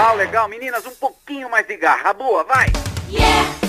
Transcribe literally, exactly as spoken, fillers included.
Legal, legal. Meninas, um pouquinho mais de garra. Boa, vai! Yeah!